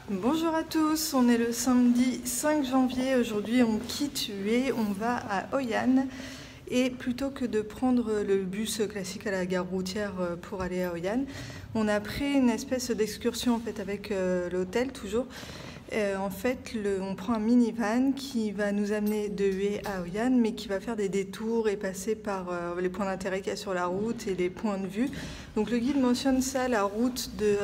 Bonjour à tous, on est le samedi 5 janvier, aujourd'hui on quitte Hue, on va à Hoi An et plutôt que de prendre le bus classique à la gare routière pour aller à Hoi An, on a pris une espèce d'excursion en fait avec l'hôtel toujours. En fait, on prend un minivan qui va nous amener de Hue à Hoi An, mais qui va faire des détours et passer par les points d'intérêt qu'il y a sur la route et les points de vue. Donc le guide mentionne ça, la route de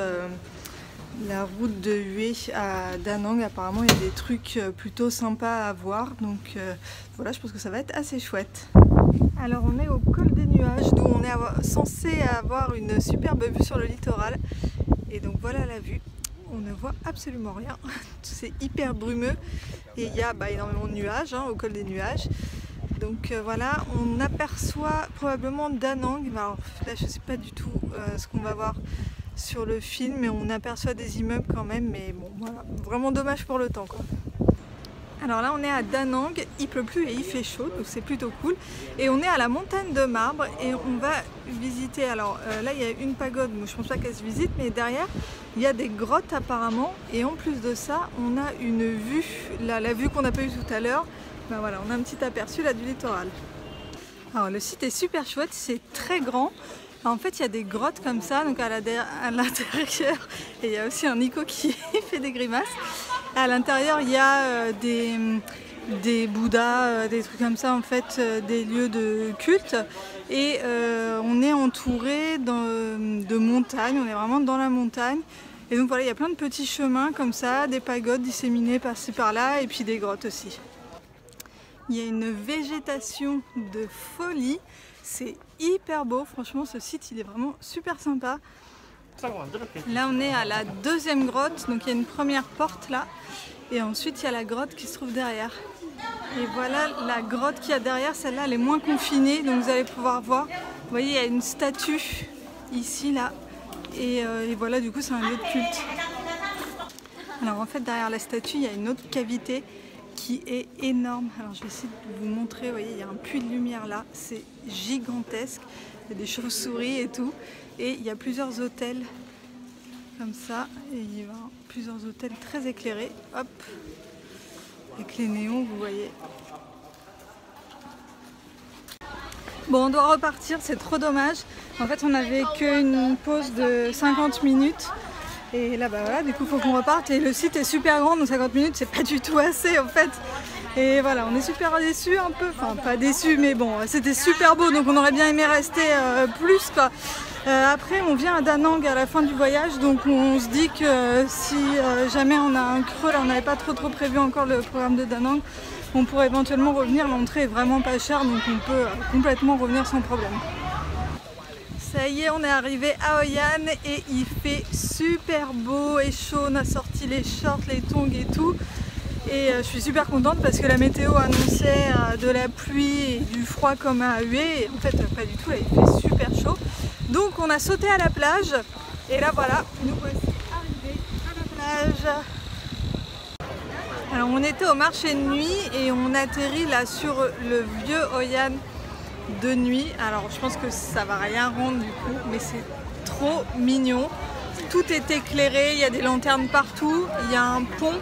Hue à Da Nang. Apparemment il y a des trucs plutôt sympas à voir, donc voilà, je pense que ça va être assez chouette. Alors on est au col des nuages, d'où on est censé avoir une superbe vue sur le littoral, et donc voilà la vue. On ne voit absolument rien, c'est hyper brumeux et il y a énormément de nuages au col des nuages. Donc voilà, on aperçoit probablement Da Nang. Alors là je ne sais pas du tout ce qu'on va voir sur le film, mais on aperçoit des immeubles quand même, mais bon voilà, vraiment dommage pour le temps quoi. Alors là on est à Da Nang, il pleut plus et il fait chaud, donc c'est plutôt cool. Et on est à la montagne de marbre et on va visiter, alors là il y a une pagode, je pense pas qu'elle se visite, mais derrière il y a des grottes apparemment, et en plus de ça on a une vue, là, la vue qu'on n'a pas eue tout à l'heure, voilà, on a un petit aperçu là du littoral. Alors le site est super chouette, c'est très grand. En fait, il y a des grottes comme ça, donc à l'intérieur, et il y a aussi un Nico qui fait des grimaces. À l'intérieur, il y a des Bouddhas, des trucs comme ça, en fait, des lieux de culte. Et on est entouré de montagnes, on est vraiment dans la montagne. Et donc voilà, il y a plein de petits chemins comme ça, des pagodes disséminées par-ci par-là, et puis des grottes aussi. Il y a une végétation de folie. C'est hyper beau, franchement ce site il est vraiment super sympa. Là on est à la deuxième grotte, donc il y a une première porte là, et ensuite il y a la grotte qui se trouve derrière. Et voilà la grotte qu'il y a derrière, celle-là elle est moins confinée, donc vous allez pouvoir voir. Vous voyez il y a une statue ici là, et voilà, du coup c'est un lieu de culte. Alors en fait derrière la statue il y a une autre cavité qui est énorme. Alors je vais essayer de vous montrer, vous voyez il y a un puits de lumière là, c'est gigantesque, il y a des chauves-souris et tout, et il y a plusieurs hôtels comme ça, et il y a plusieurs hôtels très éclairés, hop, avec les néons vous voyez. Bon, on doit repartir, c'est trop dommage, en fait on avait qu'une pause de 50 minutes. Et là voilà, du coup il faut qu'on reparte, et le site est super grand, donc 50 minutes c'est pas du tout assez en fait. Et voilà, on est super déçus un peu, enfin pas déçus mais bon, c'était super beau, donc on aurait bien aimé rester plus quoi. Après on vient à Da Nang à la fin du voyage, donc on se dit que si jamais on a un creux, là on n'avait pas trop prévu encore le programme de Da Nang, on pourrait éventuellement revenir, l'entrée est vraiment pas chère, donc on peut complètement revenir sans problème. Ça y est, on est arrivé à Hoi An et il fait super beau et chaud, on a sorti les shorts, les tongs et tout. Et je suis super contente parce que la météo annonçait de la pluie et du froid comme à Hue. Et en fait, pas du tout, là, il fait super chaud. Donc on a sauté à la plage et là voilà, nous voici arrivés à la plage. Alors on était au marché de nuit et on atterrit là sur le vieux Hoi An de nuit. Alors je pense que ça va rien rendre du coup, mais c'est trop mignon. Tout est éclairé, il y a des lanternes partout, il y a un pont.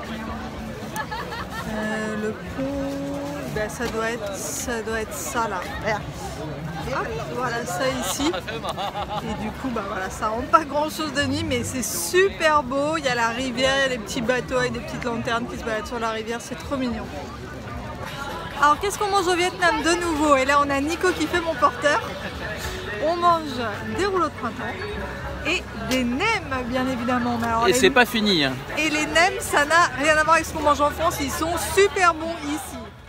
Le pont, ça doit être ça là. Hop, voilà ça ici. Et du coup voilà, ça rend pas grand chose de nuit, mais c'est super beau. Il y a la rivière, il y a des petits bateaux avec des petites lanternes qui se baladent sur la rivière, c'est trop mignon. Alors qu'est-ce qu'on mange au Vietnam de nouveau? Et là on a Nico qui fait mon porteur. On mange des rouleaux de printemps et des nems bien évidemment. Et c'est pas fini hein. Et les nems ça n'a rien à voir avec ce qu'on mange en France, ils sont super bons ici.